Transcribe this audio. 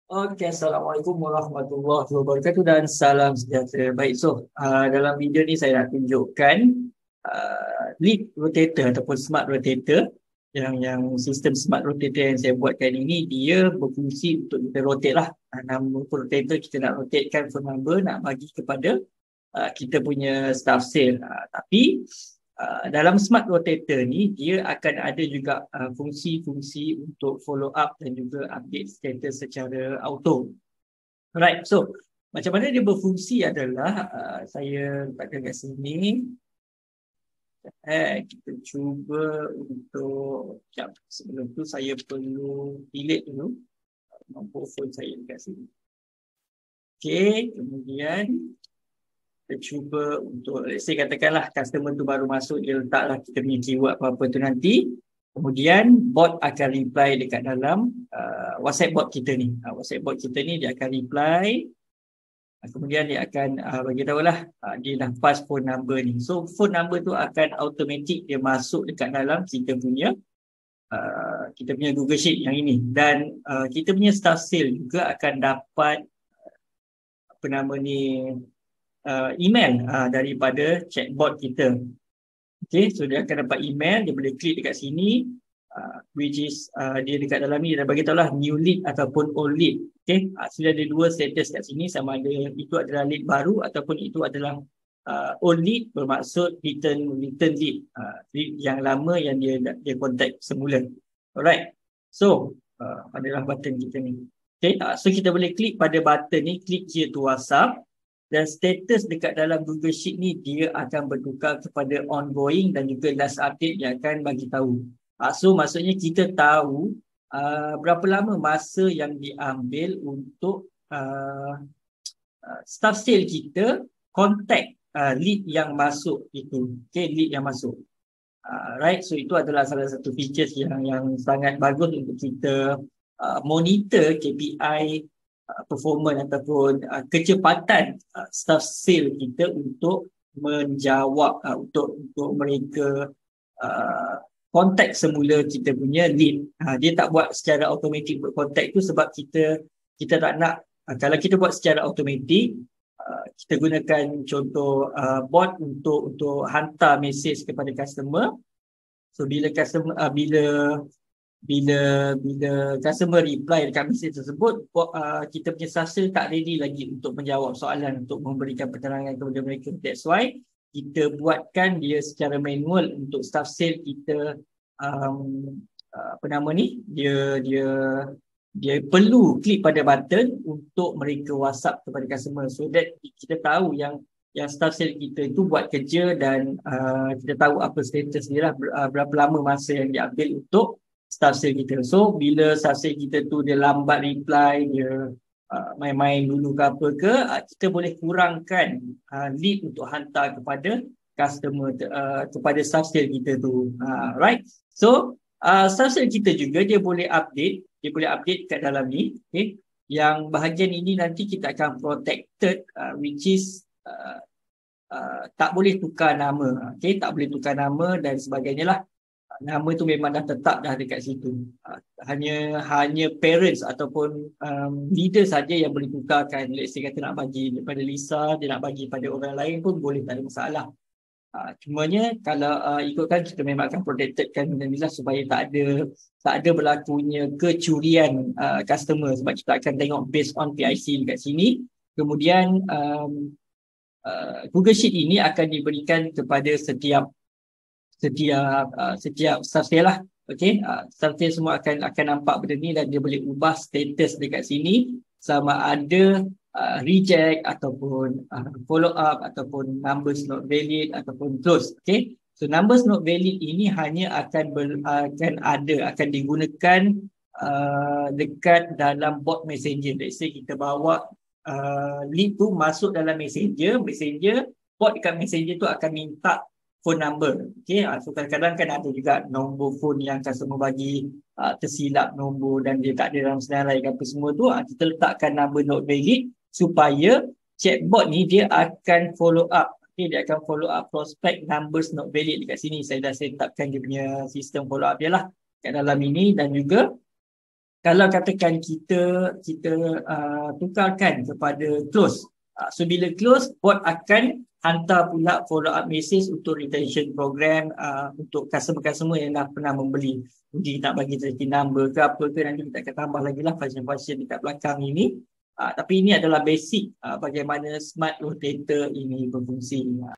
Okey, Assalamualaikum warahmatullahi wabarakatuh dan salam sejahtera. Baik, dalam video ni saya nak tunjukkan lead rotator ataupun smart rotator. Yang sistem smart rotator yang saya buatkan ini, dia berfungsi untuk kita rotate lah. Nama rotator kita nak rotatekan phone number, nak bagi kepada kita punya staff sale. Tapi dalam smart rotator ni dia akan ada juga fungsi-fungsi untuk follow up dan juga update status secara auto. Right, so macam mana dia berfungsi adalah saya letakkan kat sini. Kita cuba untuk sebelum tu saya perlu delete dulu nombor phone saya dekat sini. Okey, kemudian kita cuba untuk, let's say katakanlah customer tu baru masuk, dia letaklah kita punya keyword apa-apa tu nanti. Kemudian bot akan reply dekat dalam WhatsApp bot kita ni. WhatsApp bot kita ni dia akan reply. Kemudian dia akan bagi tahulah dia dah pass phone number ni. So phone number tu akan automatic dia masuk dekat dalam kita punya Google Sheet yang ini. Dan kita punya staff sale juga akan dapat email daripada chatbot kita. Okay, so dia akan dapat email, dia boleh klik dekat sini, which is dia dekat dalam ni, dia bagi tahu lah new lead ataupun old lead. Okay, sudah ada dua status kat sini, sama ada itu adalah lead baru ataupun itu adalah old lead, bermaksud return lead, lead yang lama yang dia contact semula. Alright, so adalah button kita ni. Okay, so kita boleh klik pada button ni, klik here to WhatsApp. Dan status dekat dalam Google Sheet ni dia akan bertukar kepada ongoing dan juga last update yang akan bagi tahu. So maksudnya kita tahu berapa lama masa yang diambil untuk staff sale kita contact lead yang masuk itu. Okay, lead yang masuk. Right, so itu adalah salah satu features yang sangat bagus untuk kita monitor KPI performance ataupun kecepatan staff sale kita untuk menjawab untuk mereka contact semula kita punya lead. Dia tak buat secara automatik buat contact tu sebab kita tak nak, kalau kita buat secara automatik kita gunakan contoh bot untuk hantar mesej kepada customer. So bila customer reply dekat mesej tersebut, kita punya sasa tak ready lagi untuk menjawab soalan, untuk memberikan penerangan kepada mereka. That's why kita buatkan dia secara manual untuk staff sale kita. Dia perlu klik pada button untuk mereka WhatsApp kepada customer, so that kita tahu yang staff sale kita itu buat kerja dan kita tahu apa status dia lah, berapa lama masa yang dia ambil untuk staff sale kita. So bila staff sale kita tu dia lambat reply, dia main-main dulu ke apa ke, kita boleh kurangkan lead untuk hantar kepada customer, kepada staff sale kita tu. Right, so staff sale kita juga dia boleh update kat dalam ni. Okay, yang bahagian ini nanti kita akan protected, which is tak boleh tukar nama. Okay, tak boleh tukar nama dan sebagainya lah. Nama tu memang dah tetap dah dekat situ. Hanya parents ataupun leader saja yang boleh tukarkan. Let's say kata nak bagi daripada Lisa, dia nak bagi pada orang lain pun boleh, tak ada masalah. Cumanya kalau ikutkan, kita memang akan protectedkan benda supaya tak ada berlakunya kecurian customer, sebab kita akan tengok based on PIC dekat sini. Kemudian Google Sheet ini akan diberikan kepada setiap staff sale lah. Okay, staff sale semua akan nampak benda ni dan dia boleh ubah status dekat sini, sama ada reject ataupun follow up ataupun numbers not valid ataupun close. Okay, so numbers not valid ini hanya akan digunakan dekat dalam bot messenger. Let's say kita bawa lead tu masuk dalam messenger, bot dekat messenger tu akan minta phone number. Okay, so kadang-kadang kan ada juga nombor phone yang customer bagi tersilap nombor dan dia tak ada dalam senarai ke apa semua tu, kita letakkan number not valid supaya chatbot ni dia akan follow up. Okay, dia akan follow up prospect numbers not valid dekat sini. Saya dah setupkan dia punya sistem follow up dia lah kat dalam ini, dan juga kalau katakan kita tukarkan kepada close. So bila close, bot akan hantar pula follow up message untuk retention program untuk customer-customer yang dah pernah membeli. Mungkin kita nak bagi tracking number ke apa ke, nanti kita akan tambah lagi lah function-function dekat belakang ini. Tapi ini adalah basic bagaimana smart rotator ini berfungsi.